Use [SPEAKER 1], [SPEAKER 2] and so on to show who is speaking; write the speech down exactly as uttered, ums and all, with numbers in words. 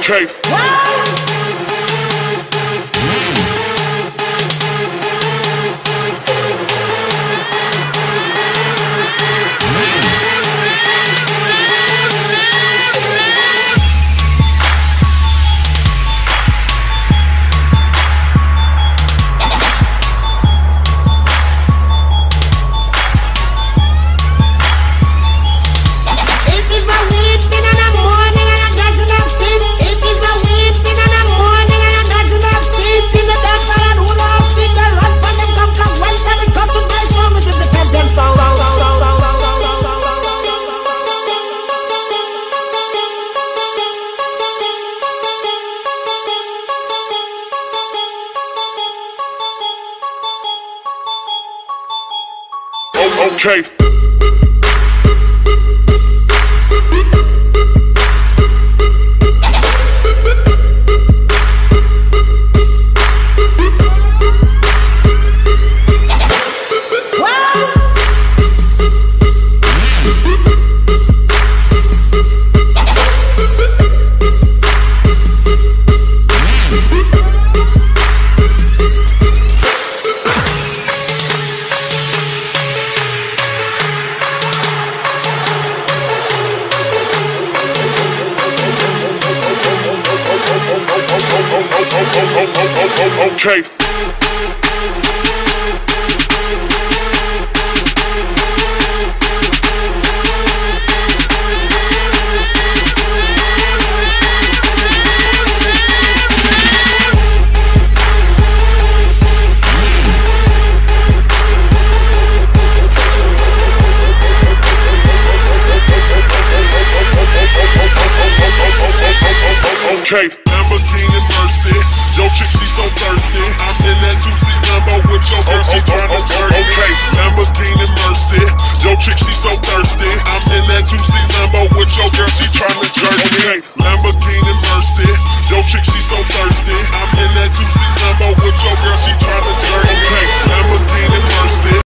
[SPEAKER 1] Okay. Okay. Okay. Okay.
[SPEAKER 2] Lamborghini Mercy, yo chick she so thirsty. I'm in that two C Lambo with your bitch, she tryna jerk me.
[SPEAKER 1] Okay.
[SPEAKER 2] Lamborghini Mercy, yo chick she so thirsty.